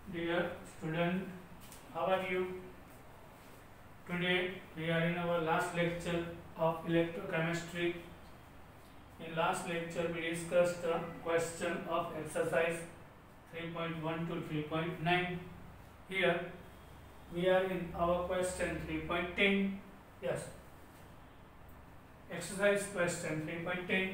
Dear student, how are you? Today we are in our last lecture of electrochemistry. In last lecture we discussed the question of exercise 3.1 to 3.9. Here we are in our question 3.10. Yes. Exercise question 3.10.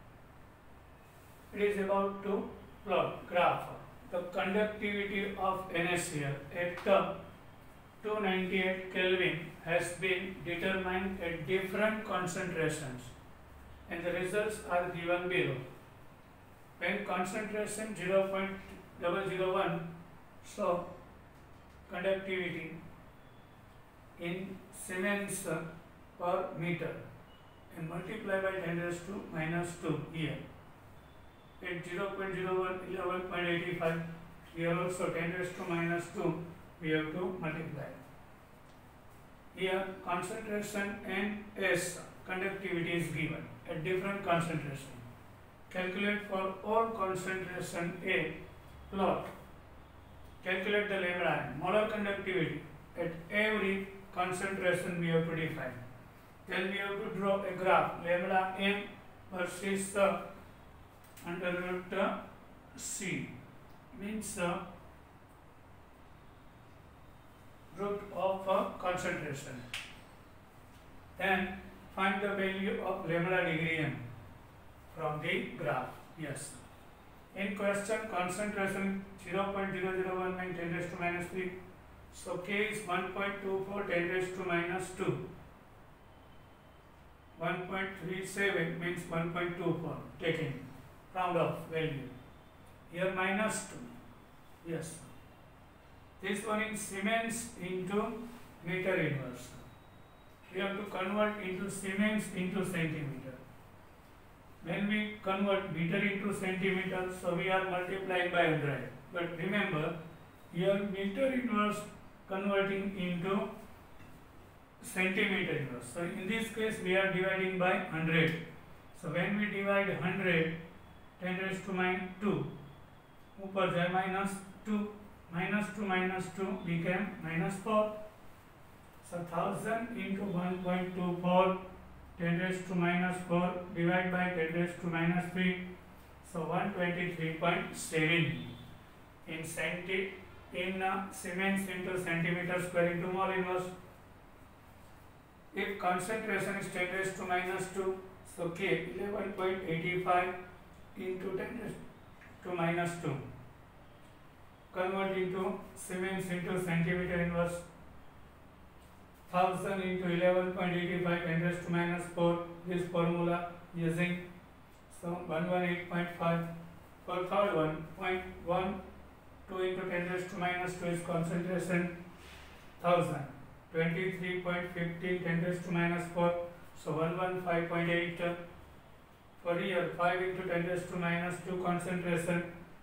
It is about to plot graph the conductivity of NaCl at the 298 Kelvin has been determined at different concentrations, and the results are given below. When concentration 0.001, so conductivity in Siemens per meter, and multiply by 10 raised to minus 2 here. At 0.01, 11.85, here also 10 raised to minus 2, we have to multiply. Here concentration and S conductivity is given at different concentration. Calculate for all concentration A, plot. Calculate the lambda m, molar conductivity at every concentration we have to define. Then we have to draw a graph, lambda m versus under root C, means root of concentration. Then find the value of lambda degree m from the graph. Yes. In question, concentration 0.0019 10 raised to minus 3. So K is 1.24 10 raised to minus 2. 1.37 means 1.24 taking round off value. Here minus 2. Yes. This one in Siemens into meter inverse. We have to convert into Siemens into centimeter. When we convert meter into centimeter, so we are multiplying by 100. But remember, here meter inverse converting into centimeter inverse. So in this case, we are dividing by 100. So when we divide 100, 10 raised to minus 2, ऊपर जाए minus 2 minus 2 became minus 4. So 1000 into 1.24 10 raised to minus 4 divided by 10 raised to minus 3. So 123.7 in Siemens into centimeter square into mole inverse. If concentration is 10 raised to minus 2, so K 11.85 into 10 raised to minus 2. Convert into Siemens into centimeter inverse. 1000 into 11.85 10 raised to minus 4. This formula using. So 118.5. For third one, 0.12 into 10 raised to minus 2 is concentration 1000. 23.15 10 raised to minus 4. So 115.8. For here 5 into 10 raised to minus 2 concentration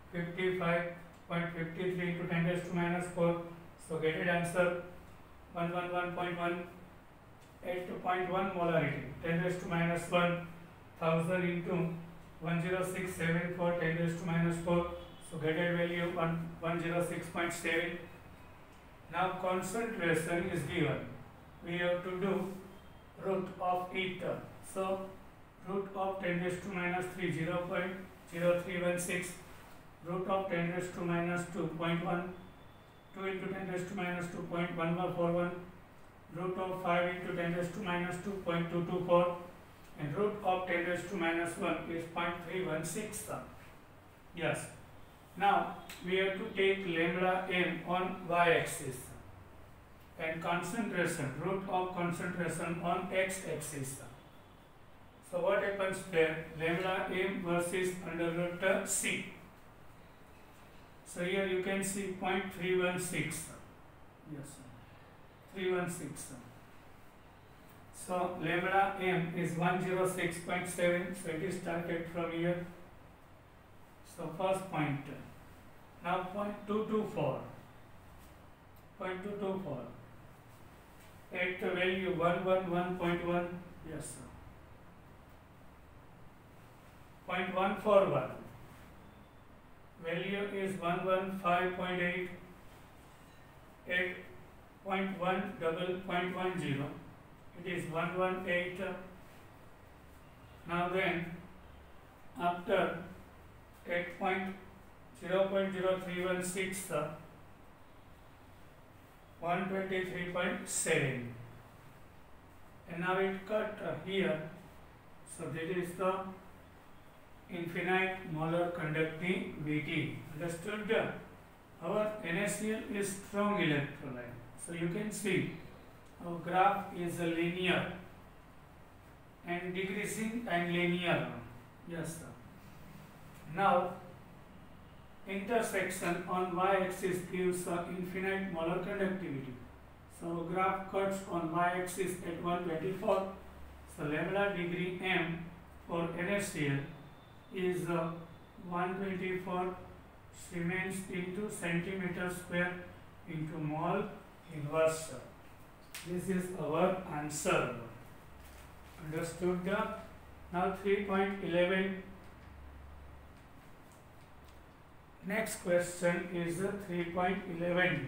55.53 into 10 raised to minus 4. So get it answer 111.1 at 0.1 molarity 10 raised to minus 1 1000 into 10674 10 raised to minus 4. So get it value 106.7. Now concentration is given. We have to do root of it. So root of 10 raised to minus 3 0.0316. Root of 10 raised to minus 2 0.1. 2 into 10 raised to minus 2 0.1141. Root of 5 into 10 raised to minus 2 0.224. And root of 10 raised to minus 1 is 0.316. Yes. Now we have to take lambda m on y-axis and concentration, root of concentration on x-axis. So what happens there? Lambda m versus under root c. So here you can see 0.316. Yes, 316. So lambda m is 106.7. So it is started from here. So first point. Now 0.224. 0.224. At the value 111.1. Yes, sir. 0.141. Value is 115.8. 8.1.10, it is 118. Now then, after 8.0.0316, 123.7, and now it cut here. So that is the infinite molar conductivity. Understood? Our NaCl is strong electrolyte. So you can see our graph is linear and decreasing and linear. Yes, sir. Now intersection on y-axis gives infinite molar conductivity. So graph cuts on y-axis at 124. So lambda degree m for NaCl is 124 Siemens into centimeter square into mole inverse. This is our answer. Understood? Now 3.11. Next question is 3.11.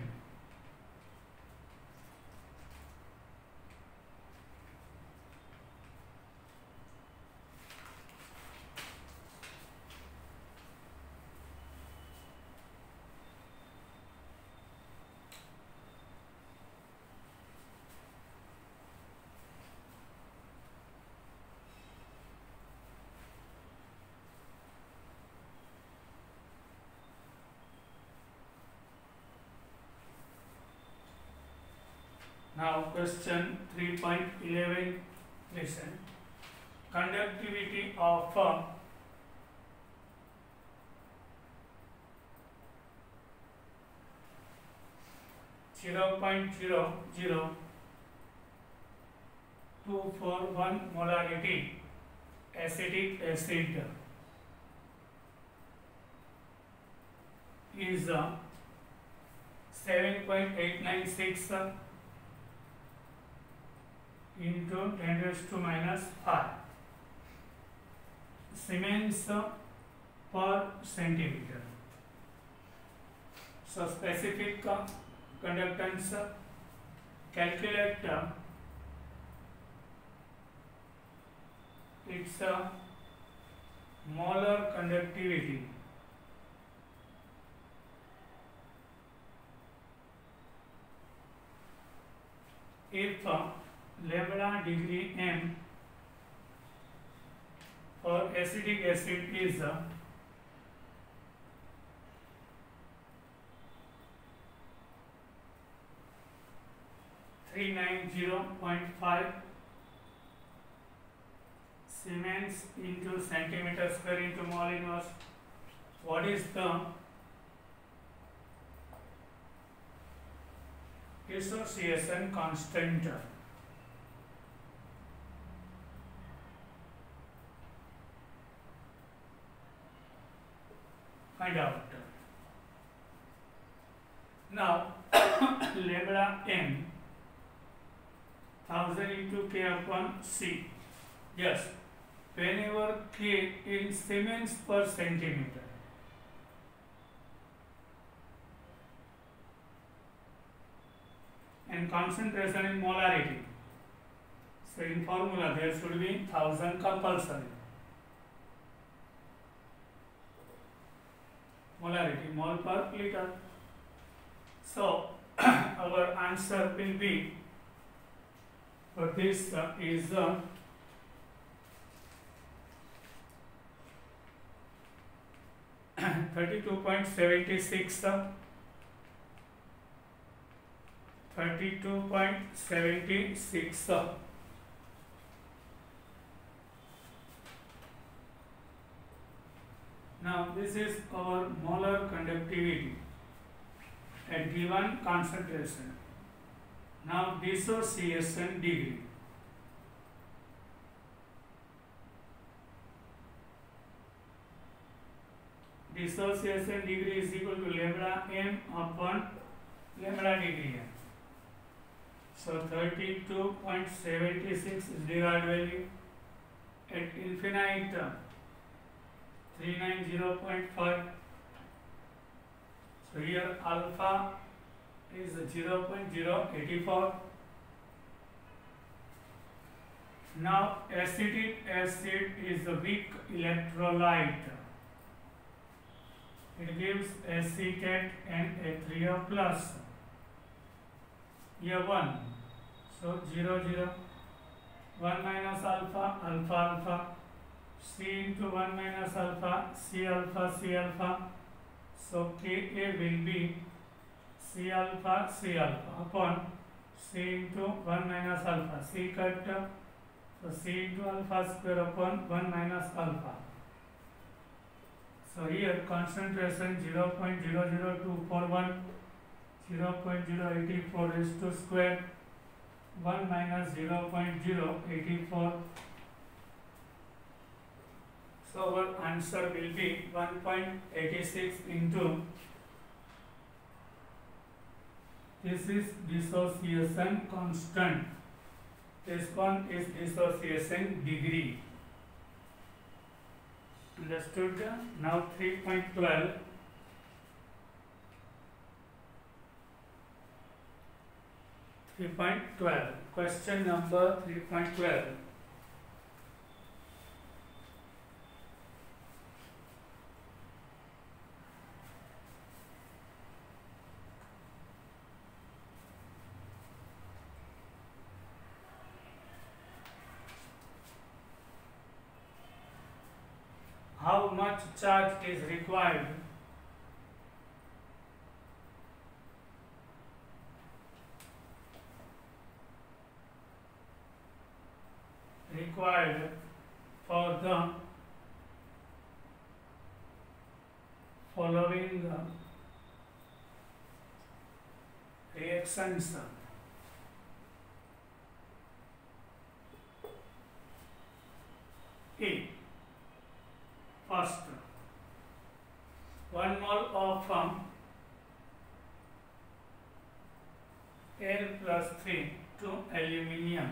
Now question 3.11, listen. Conductivity of 0.00241 molarity acetic acid is 7.896 into 10 raised to minus 5 Siemens per centimeter. So specific conductance, calculate its molar conductivity. If lambda degree m for acetic acid is 390.5 Siemens into centimeter square into mole inverse, what is the dissociation constant? Find out. Now lambda m 1000 into k upon c. Yes, whenever k in Siemens per centimeter, and concentration in molarity. So in formula there should be 1000 compulsory. Molarity, mole per liter. So our answer will be for this is 32.76 32.76. Now this is our molar conductivity at given concentration. Now dissociation degree. Dissociation degree is equal to lambda m upon lambda degree m. So 32.76 is derived value at infinite 390.5. So here alpha is 0.084. Now acetic acid is a weak electrolyte. It gives acetate and A3O plus. Here 1. So 0, 0. 1 minus alpha, alpha, alpha. C into 1 minus alpha, C alpha, C alpha. So Ka will be C alpha, C alpha upon C into 1 minus alpha. C cut. So C into alpha square upon 1 minus alpha. So here concentration 0.00241, 0.084 raised to square 1 minus 0.084. So our answer will be 1.86 into, this is dissociation constant. This one is dissociation degree. Understood? Now 3.12. Question number 3.12. How much charge is required for the following reactions? A. First, 1 mole of Al plus 3 to aluminium.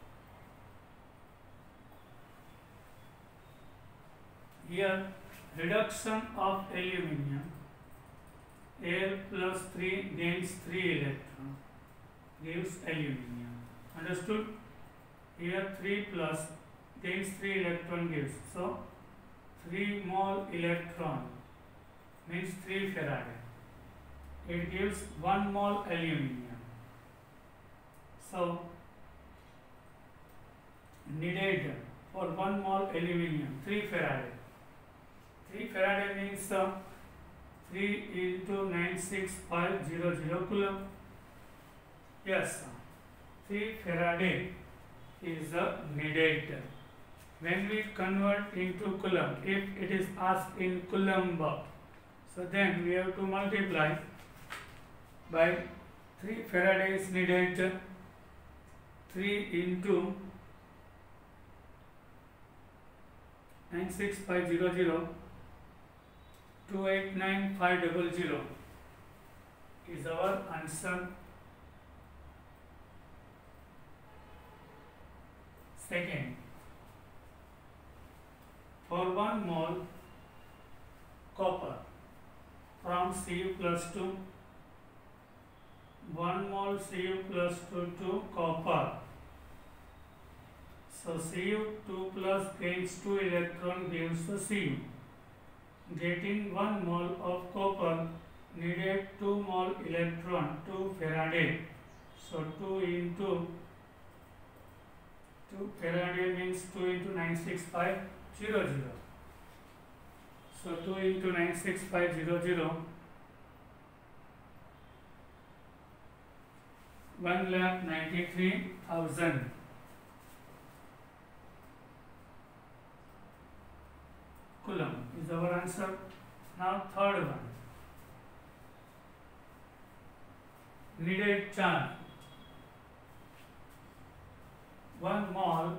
Here, reduction of aluminium, Al plus 3 gains 3 electron, gives aluminium. Understood? Here 3 plus gains 3 electron gives. So 3 mole electron means 3 Faraday. It gives 1 mole aluminium. So needed for 1 mole aluminium 3 Faraday. 3 Faraday means 3 into 96500 coulomb. Yes, 3 Faraday is needed. When we convert into coulomb, if it is asked in coulomb, so then we have to multiply by 3 Faraday is needed. 3 into 96500, 289500 is our answer. Second, for 1 mole copper from Cu plus 2, 1 mole Cu plus 2 to copper. So Cu2 plus gains 2 electron gives the Cu. Getting 1 mole of copper needed 2 mole electron, 2 Faraday. So 2 into 2 Faraday means 2 into 96500. So 2 into 96500, 1,93,000. Coulomb is our answer. Now third one. Needed charge. 1 mole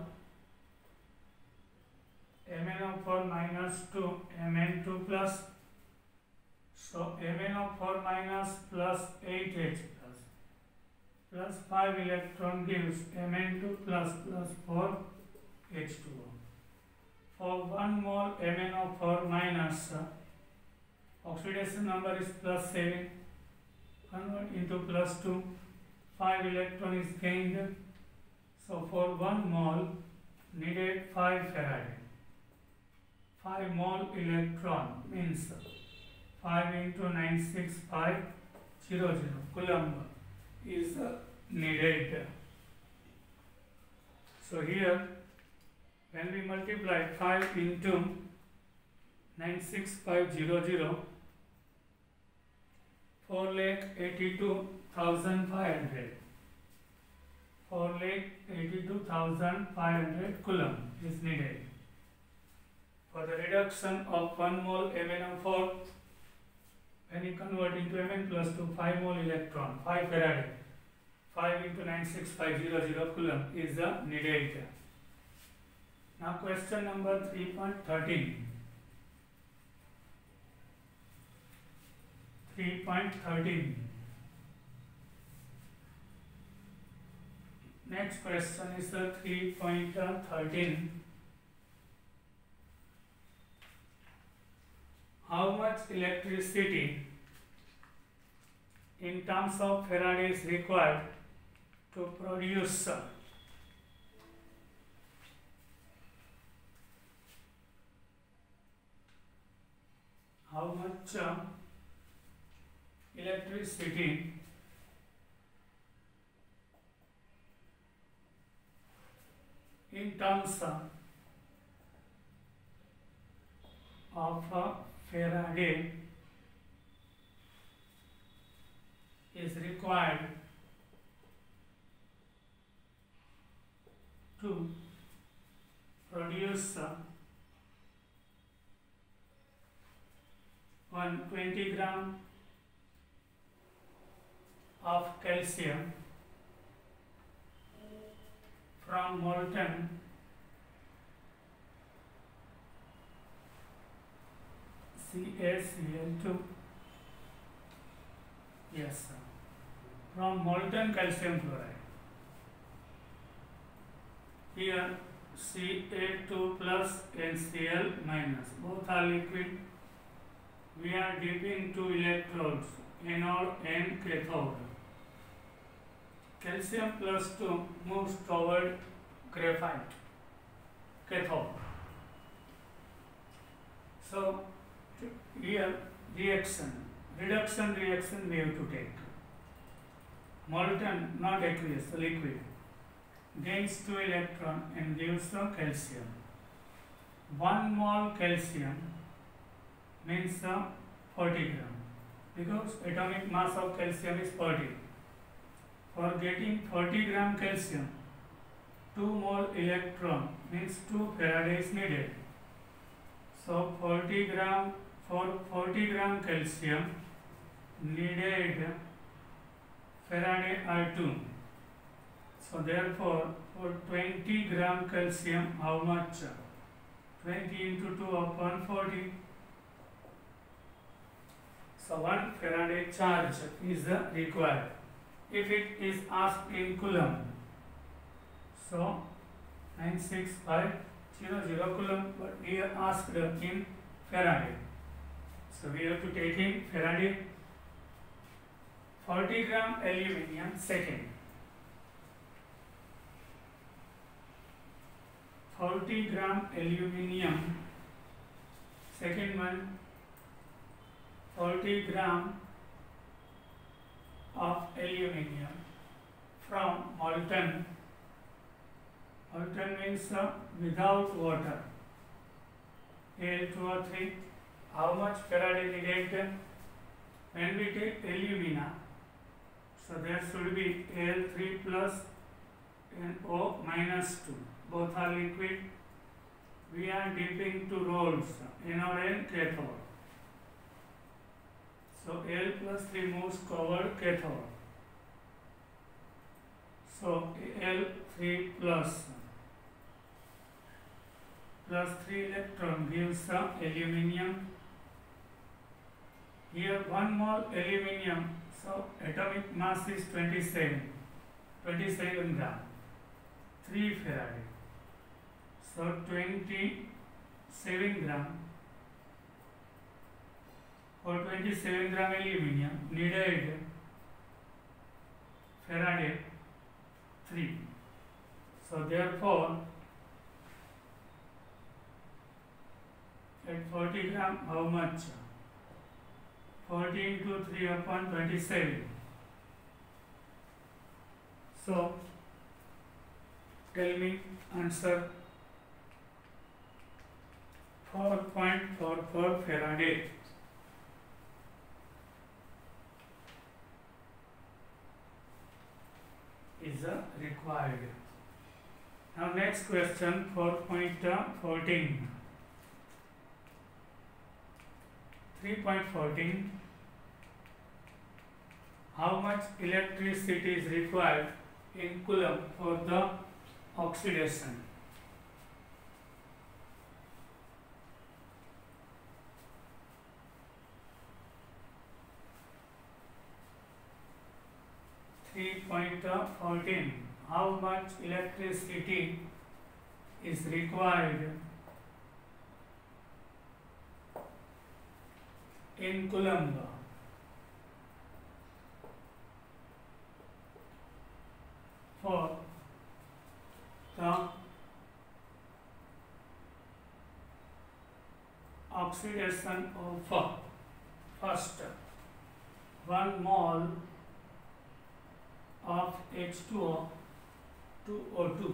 MnO4 minus 2 Mn2 plus. So MnO4 minus plus 8H plus 5 electron gives Mn2 plus 4 H2O. For 1 mole MnO4 minus, oxidation number is plus 7. convert into +2, 5 electron is gained. So for 1 mole needed 5 Faraday. 5 mole electron means 5 into 96500 coulomb is needed. So here when we multiply 5 into 96500, 4,82,500. 4,82,500 coulomb is needed. For the reduction of 1 mole MnO4, when you convert into Mn plus 2, 5 mole electron, 5 Faraday, 5 into 96500 coulomb is needed. Now question number 3.13. 3.13. Next question is the 3.13. How much electricity in terms of Faraday is required to produce how much electricity in terms of Faraday is required to produce 120 gram of calcium from molten CaCl2. Yes, sir. From molten calcium chloride. Here Ca2 plus and Cl minus, both are liquid. We are dipping 2 electrodes, anode and cathode. Calcium plus 2 moves toward graphite, cathode. So here reduction reaction we have to take. Molten, not aqueous, liquid, gains 2 electron and gives the calcium. 1 mole calcium means 40 gram, because atomic mass of calcium is 40. For getting 40 gram calcium, 2 mole electron means 2 Faraday is needed. So 40 gram calcium needed Faraday are 2. So therefore for 20 gram calcium, how much? 20 into 2 upon 40. So 1 Faraday charge is required. If it is asked in coulomb, so 96500 coulomb, but we are asked in Faraday. So we have to take in Faraday. 40 gram aluminium, second. 40 gram aluminium, second one. 40 gram of aluminium from molten means without water, Al2O3. How much Faraday needed? When we take alumina, so there should be Al3 plus and O minus 2, both are liquid. We are dipping 2 rolls, anode and cathode. So Al plus 3 moves toward cathode. So Al3 plus 3 electron gives the aluminium. Here 1 mole aluminium, so atomic mass is 27 gram, 3 Faraday. So 27 gram. For 27 gram aluminium needed Faraday 3. So therefore, at 40 gram, how much? 40 into 3 upon 27. So tell me answer. 4.44 Faraday. Is required. Now next question, 4.14. 3.14. How much electricity is required in coulomb for the oxidation? (3.14) How much electricity is required in coulomb for the oxidation of first 1 mole of H2O to O2.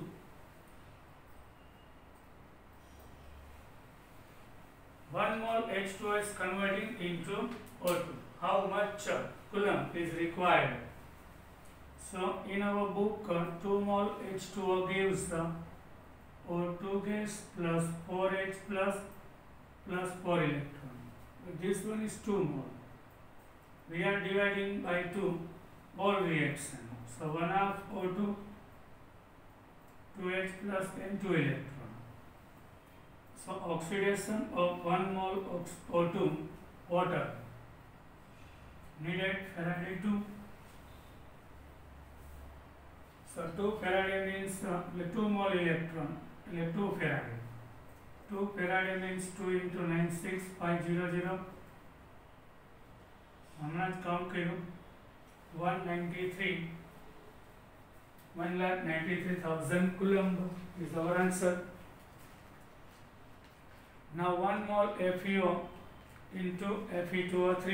One mole H2O is converting into O2. How much coulomb is required? So in our book, 2 mole H2O gives O2 gas plus 4H plus 4 electron. But this one is 2 mole. We are dividing by 2 mole reaction. So 1 half O2, 2H plus and 2 electron. So oxidation of 1 mole of O2 water needed Faraday 2. So 2 Faraday means 2 mole electron, 2 Faraday. 2 Faraday means 2 into 96500. हमने count किया 193,000 coulomb is our answer. Now 1 mole FeO into Fe2O3.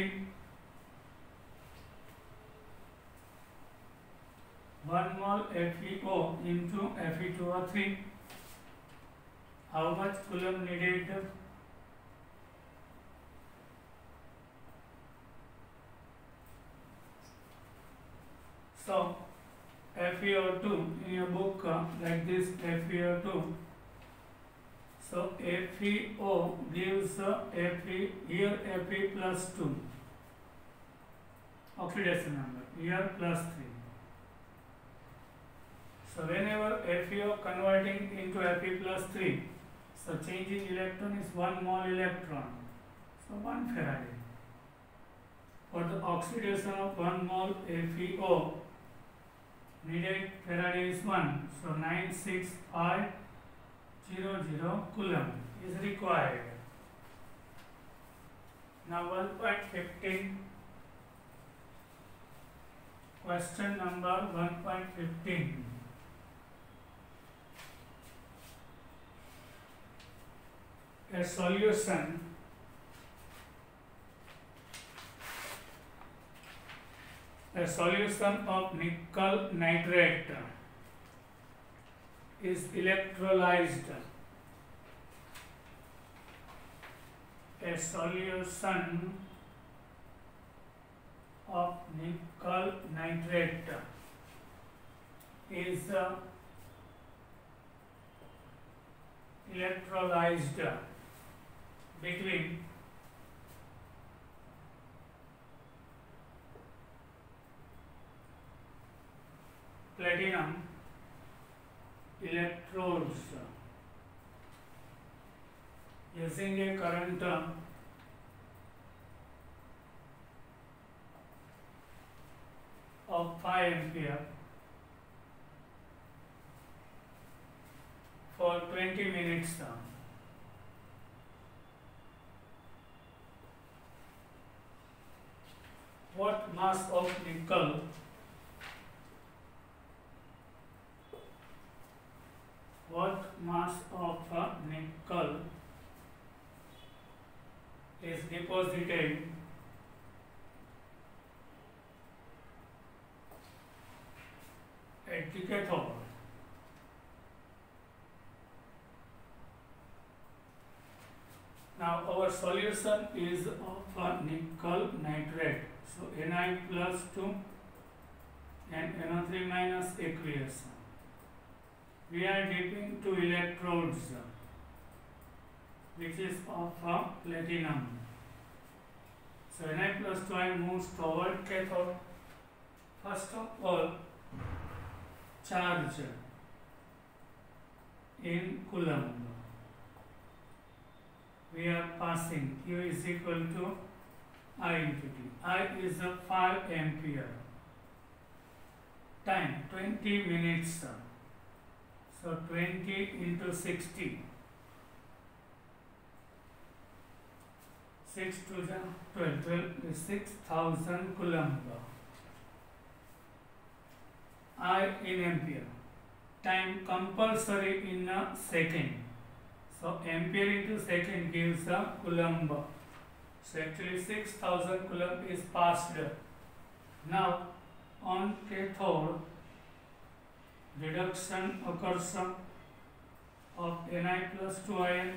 1 mole FeO into Fe2O3. How much coulomb needed? So FeO2 in your book like this FeO2. So FeO gives Fe here Fe plus 2 oxidation number here plus 3. So whenever FeO converting into Fe plus 3, so changing electron is 1 mole electron. So 1 Faraday. For the oxidation of 1 mole FeO, needed Faraday is 1. So 96500 coulomb is required. Now 1.15. Question number 1.15. A solution of nickel nitrate is electrolyzed. A solution of nickel nitrate is electrolyzed between platinum electrodes using a current of 5 ampere for 20 minutes. What mass of nickel mass of nickel is deposited at the cathode. Now our solution is of nickel nitrate. So Ni plus 2 and NO3 minus aqueous. We are dipping 2 electrodes which is of platinum. So Ni plus 2 ion moves toward cathode. First of all, charge in coulomb. We are passing Q is equal to I into T. I is a 5 ampere. Time 20 minutes. So 20 into 60. 6 to the 12. 12 is 6000 coulomb. I in ampere. Time compulsory in a second. So ampere into second gives a coulomb. So actually 6000 coulomb is passed. Now on cathode, reduction occurs of Ni plus 2 ion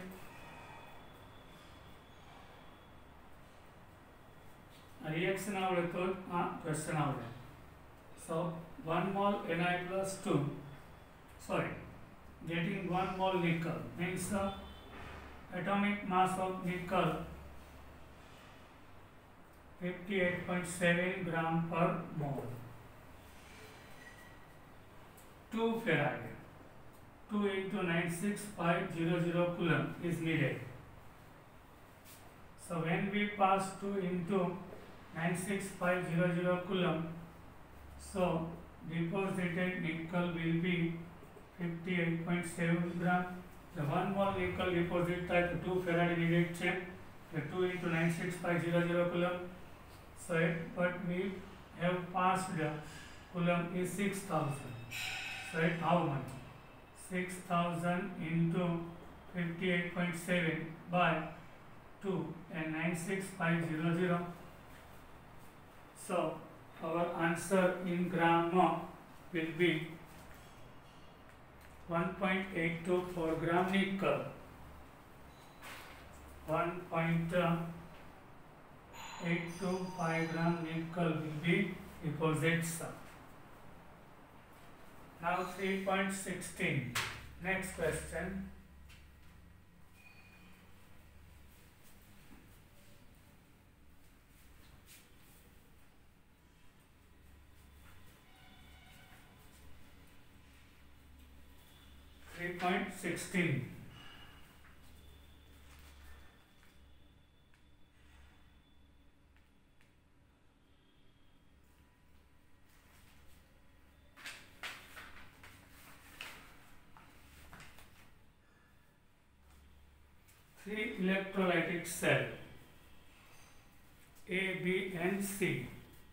reaction आवड़े तो question आवड़े. So 1 mole Ni plus 2, sorry, getting 1 mole nickel means atomic mass of nickel 58.7 gram per mole. 2 farad, 2 into 96500 coulomb is needed. So when we pass 2 into 96500 coulomb, so deposited nickel will be 58.7 gram. The 1 mole nickel deposit type 2 farad needed check. The 2 into 96500 coulomb. So but we have passed the coulomb is 6000. So how much? 6000 into 58.7 by 2 and 96500. So our answer in gram will be 1.824 gram nickel. 1.825 gram nickel will be deposits. Now 3.16. Next question. Point 16. Three electrolytic cell A, B and C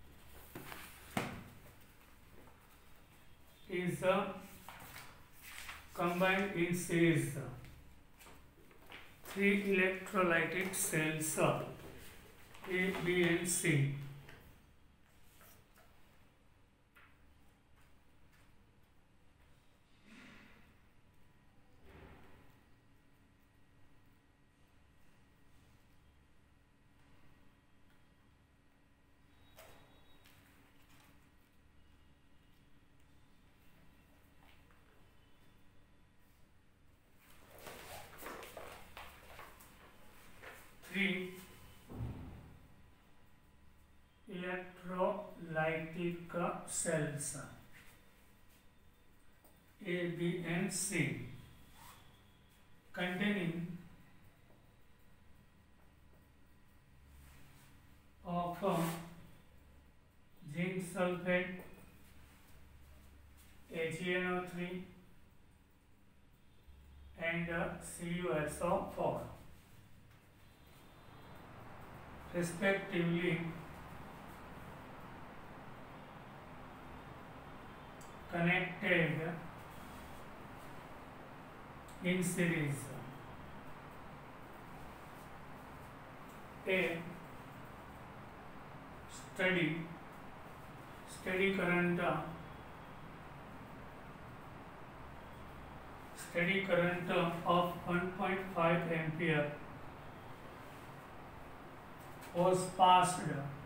is combined in series. 3 electrolytic cells A, B and C. Electrolytic cells A, B and C containing of zinc sulfate AgNO3 and CuSO4 respectively connected in series. A steady current of 1.5 ampere was passed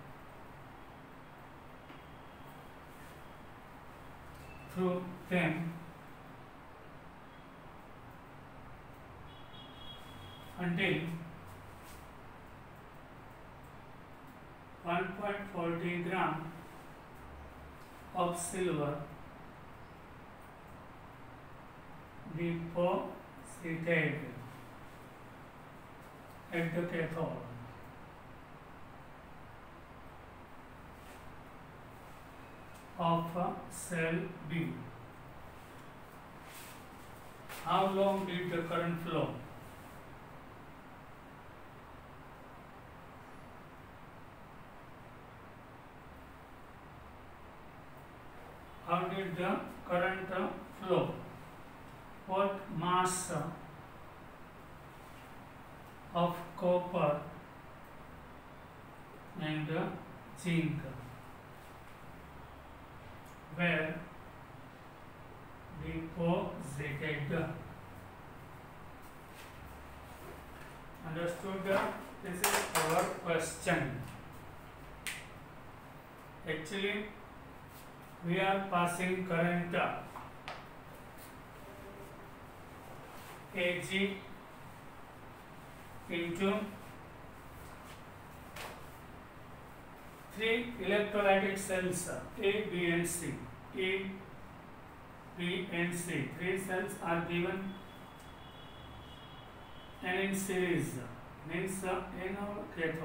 through them until 1.40 gram of silver deposited at the cathode. Of cell B. How long did the current flow? How did the current flow? What mass of copper and zinc were deposited? Understood? This is our question. Actually, we are passing current Ag into 3 electrolytic cells A, B and C. A, B and C. 3 cells are given and in series means anode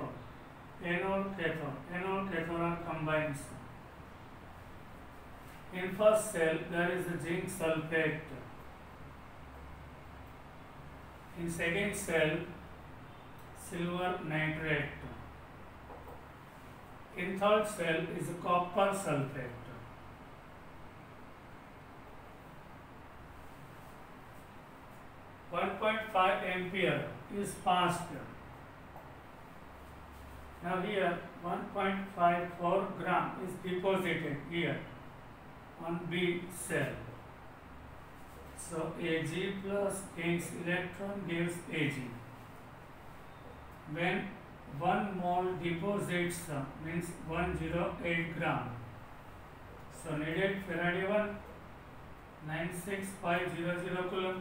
cathode are combined. In first cell there is a zinc sulfate. In second cell silver nitrate. In third cell is copper sulfate. 1.5 ampere is passed. Now here 1.54 gram is deposited here on B cell. So Ag plus gains electron gives Ag. When 1 mole deposits means 108 gram. So needed Faraday 1 96500 coulomb.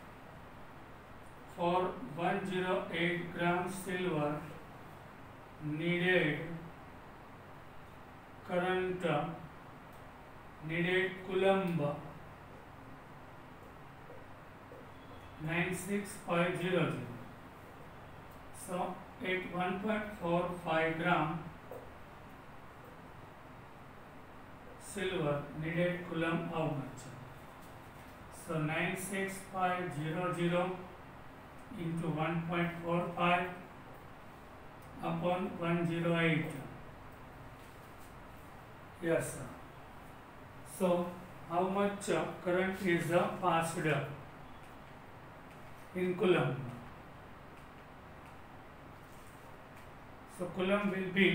For 108 gram silver needed current needed coulomb 96500. So at 1.45 gram silver needed coulomb how much? So 96500 into 1.45 upon 108. Yes, sir. So how much current is passed in coulomb? So coulomb will be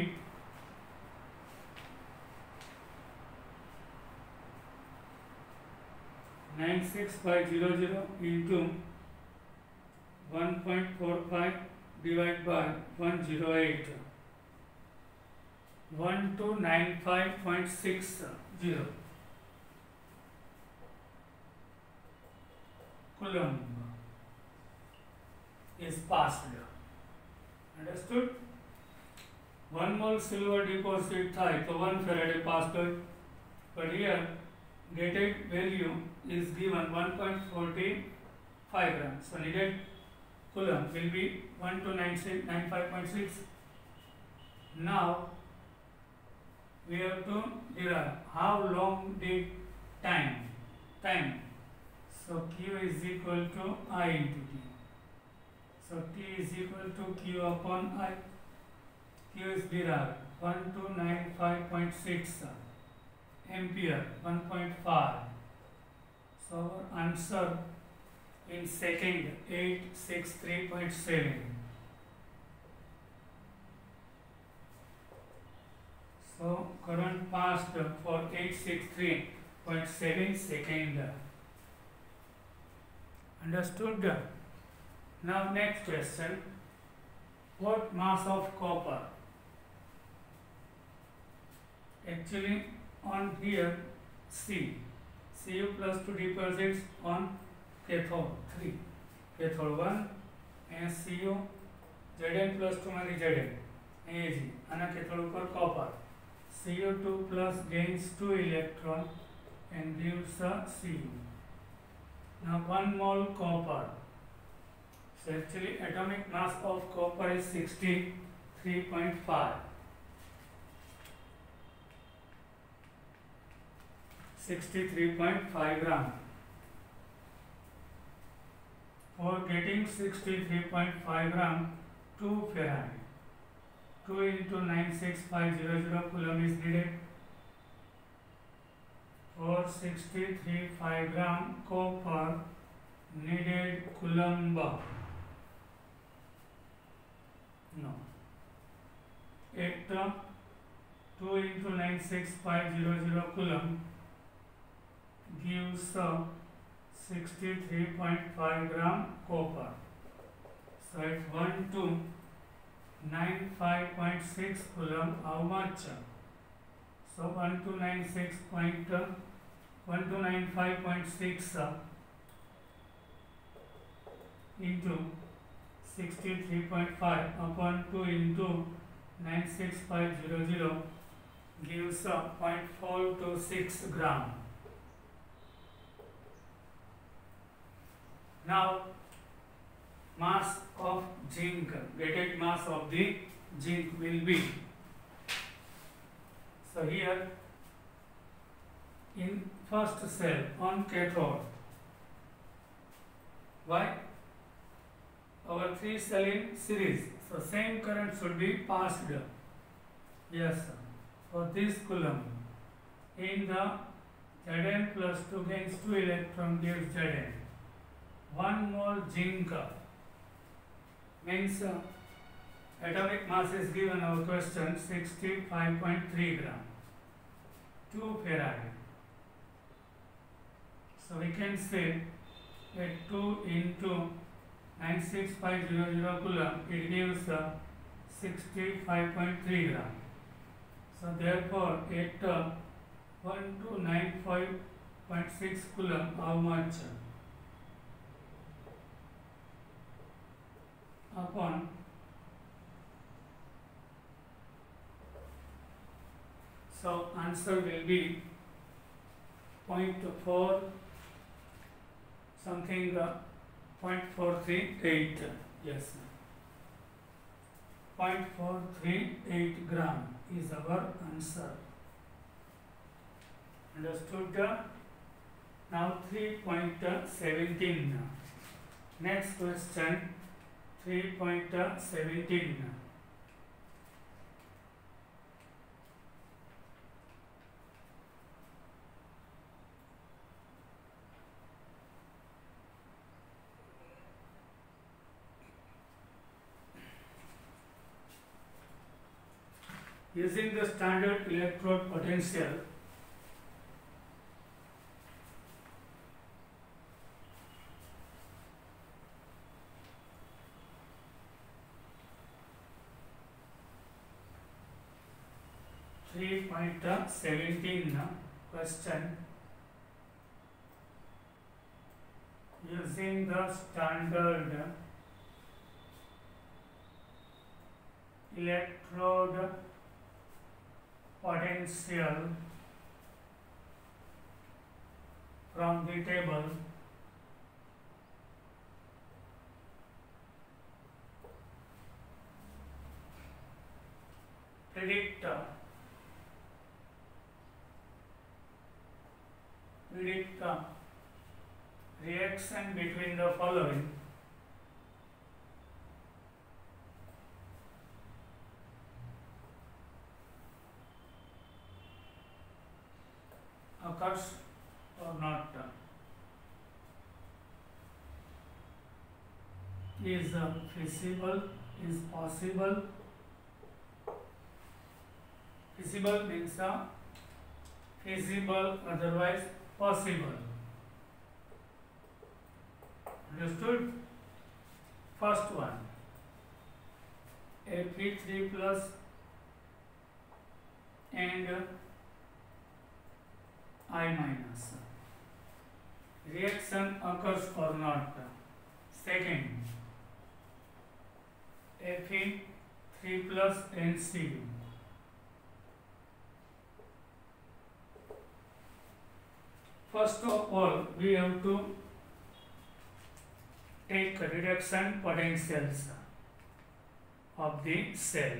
96500 into 1.45 divided by 108. 1295.60 coulomb is passed. Understood? 1 mole silver deposit થાય તો 1 Faraday passed હોય. But here dated value is given 1.45 grams. So needed coulomb will be 1295.6. Now we have to derive how long did time. So Q is equal to I into T. So T is equal to Q upon I. Q is derived 1295.6 ampere 1.5. So our answer in second 863.7. So current passed for 863.7 second. Understood? Now next question. What mass of copper? Actually on here C. Cu plus 2 deposits on cathode 3. Cathode 1 and Cu Zn plus 2 માંથી Zn Ag આના cathode ઉપર copper. Cu2 plus gains 2 electron and gives a Cu. Now 1 mole copper. So actually atomic mass of copper is 63.5. 63.5 gram. For getting 63.5 gram, 2 Farad, 2 into 96500 coulomb is needed. For 63.5 gram copper needed coulomb. No. At 2 into 96500 coulomb gives 63.5 gram copper. So at 1295.6 coulomb, how much? So 1295.6 into 63.5 upon 2 into 96500 gives 0.426 gram. Now mass of zinc, gated mass of the zinc will be, so here in first cell on cathode, why? Our 3 cell in series, so same current should be passed. Yes, for this coulomb in the Zn plus 2 gains 2 electron gives Zn. 1 mole zinc means atomic mass is given our question 65.3 gram. 2 Farad. So we can say that 2 into 96500 coulomb, it gives 65.3 gram. So therefore at 1295.6 coulomb, how much? Upon so answer will be 0.4 something 0.438. Yes, 0.438 gram is our answer. Understood? Now 3.17. Next question 3.17. Using the standard electrode potential, question, using the standard electrode potential from the table, predict reaction between the following. Occurs or not. is feasible, is possible. Feasible means feasible, otherwise possible. Understood? First one, Fe3 plus and I minus. Reaction occurs or not? Second, Fe3 plus and Cu. First of all, we have to take reduction potentials of the cell.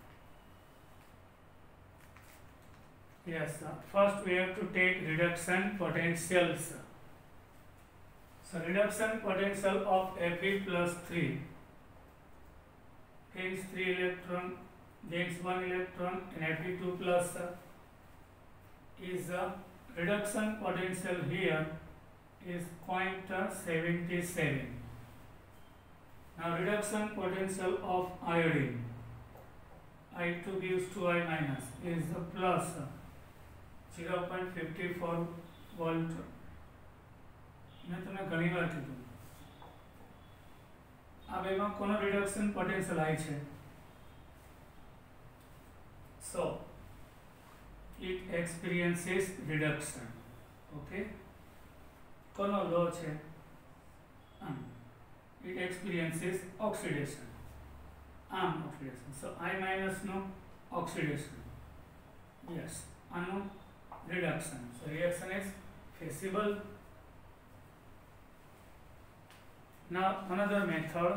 Yes, first we have to take reduction potentials. So reduction potential of Fe plus 3 gains 3 electron, gains 1 electron, and Fe2 plus is reduction potential here is 0.77. Now reduction potential of iodine, I2 gives 2I minus, is plus 0.54 volt. मैं तुम्हें घनी बार कीधुं आ बेमां कोनो reduction potential आई छे. So it experiences reduction. Okay, कोनो law छे, it experiences oxidation. Oxidation. So I minus no oxidation. Yes, no reduction. So reaction is feasible. Now another method.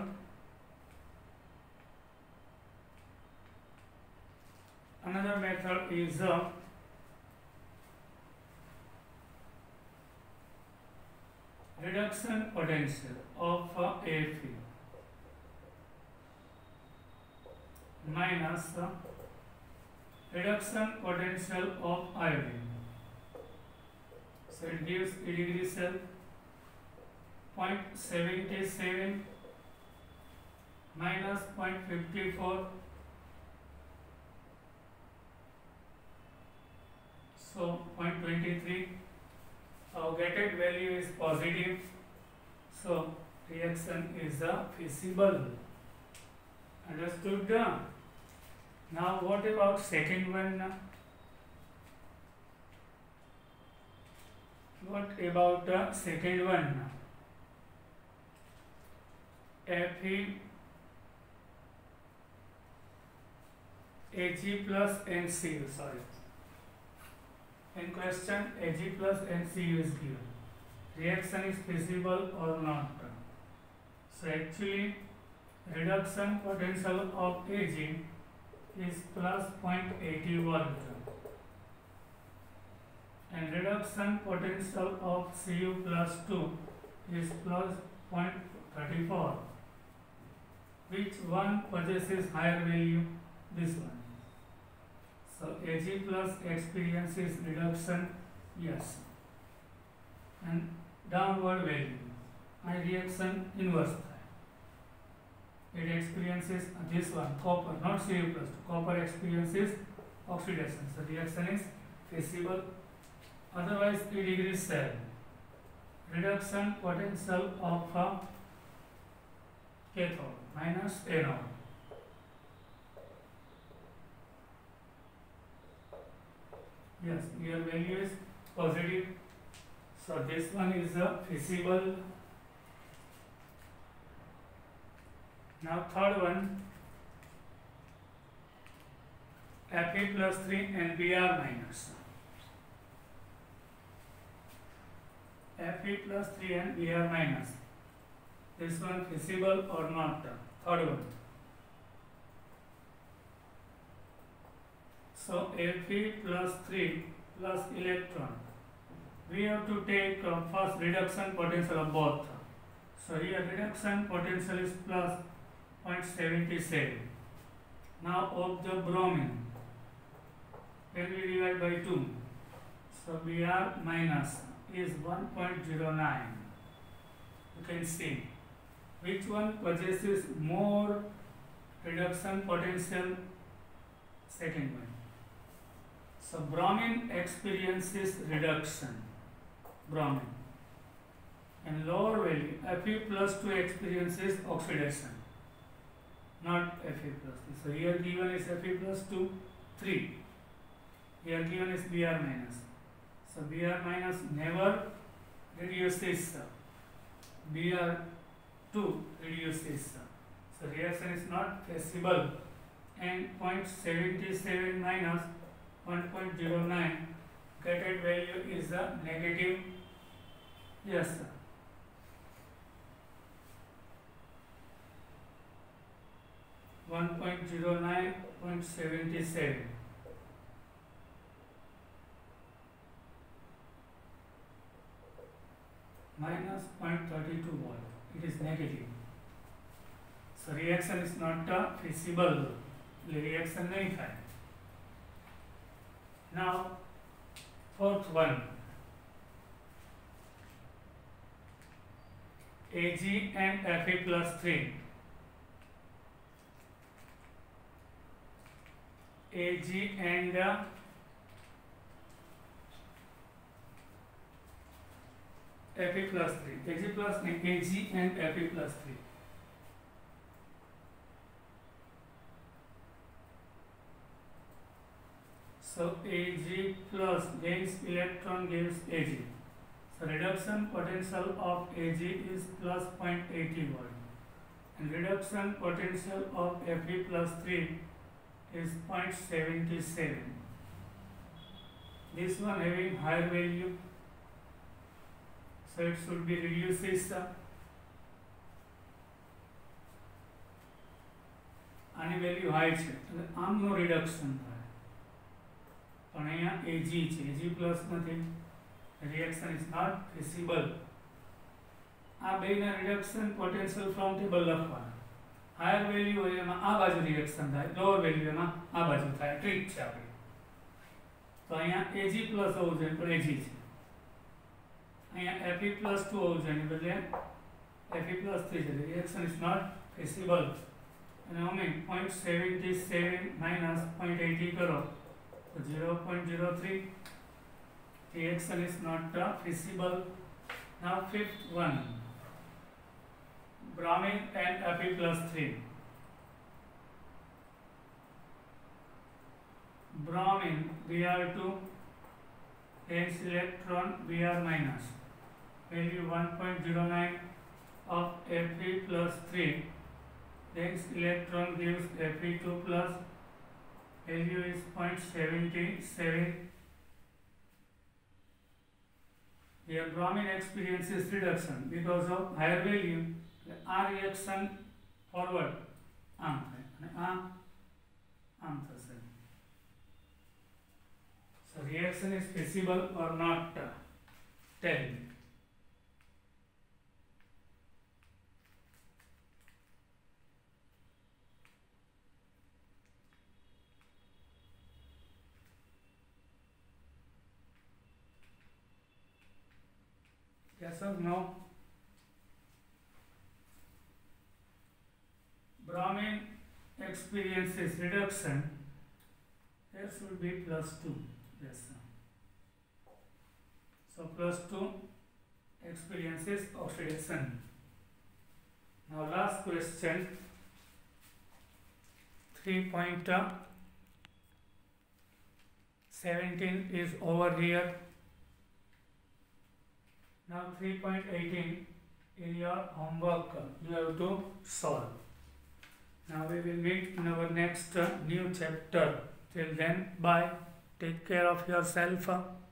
Another method is reduction potential of Fe minus reduction potential of iodine. So it gives E degree cell 0.77 minus 0.54. So 0.23. Our gated value is positive. So reaction is feasible. Understood? Now what about second one? What about the second one? Fe Ag plus NCU. Sorry. In question, Ag plus NCU is given. Reaction is feasible or not? So actually, reduction potential of Ag is plus 0.80 volt, and reduction potential of Cu plus 2 is plus 0.34. Which one possesses higher value? This one. So Ag plus experiences reduction, yes, and downward value. My reaction inverse. It experiences this one, copper, not Cu plus 2. Copper experiences oxidation. So reaction is feasible. Otherwise, E degree cell, reduction potential of cathode minus anode. Yes, your value is positive. So this one is feasible. Now third one, Fe plus 3 and Br minus. Fe plus 3 and Br minus. This one feasible or not? Third one. So Fe plus 3 plus electron. We have to take first reduction potential of both. So here reduction potential is plus 0.77. Now of the bromine, when we divide by 2, so Br minus is 1.09. You can see Which one possesses more reduction potential? Second one. So bromine experiences reduction. Bromine. And lower value, Fe plus 2 experiences oxidation. Not Fe plus 2. So here given is Fe plus 2, 3. Here given is Br minus. So Br minus never reduces. Br2 reduces. So reaction is not feasible. And 0.77 minus 1.09, gated value is a negative. Yes, sir. (1.09.77) minus 0.32 volt. It is negative. So reaction is not feasible. Reaction नहीं था. Now fourth one. Ag and Fe plus 3. Ag and Fe plus 3. Ag plus Ag and Fe plus 3. So Ag plus gains electron gives Ag. So reduction potential of Ag is plus 0.80 volt. And reduction potential of Fe plus 3 is 0.77. This one having higher value, so it should be reduces. આની value high છે એટલે આમનો reduction થાય પણ અહીંયા Ag છે, Ag plus નથી, reaction is not feasible. આ બેના રિડક્શન પોટેન્શિયલ ફ્રોમ ટેબલ લખવાના. હાયર વેલ્યુ હોય એમાં આ બાજુ રિએક્શન થાય, લોઅર વેલ્યુ એમાં આ બાજુ થાય. ટ્રીક છે આપણી. તો અહીંયા Ag પ્લસ હોવું જોઈએ પણ Ag છે. અહીંયા Fe પ્લસ 2 હોવું જોઈએ એની બદલે Fe પ્લસ 3 છે. Reaction is not feasible. અને અમે 0.77 માઇનસ 0.80 કરો તો 0.03. Reaction is not feasible. Now fifth one. Bromine and Fe plus 3. Bromine Br2 gains electron Br minus. Value 1.09 of Fe plus 3 gains electron gives Fe2 plus. Value is 0.77. Here bromine experiences reduction because of higher value. આ reaction forward આમ થાય અને આમ થશે. So reaction is feasible or not? Tell me. Yes or no? Bromine experiences reduction. There should be plus 2. Yes, sir. So plus 2 experiences oxidation. Now last question. 3.17 is over here. Now 3.18 in your homework you have to solve. Now we will meet in our next new chapter. Till then, bye. Take care of yourself.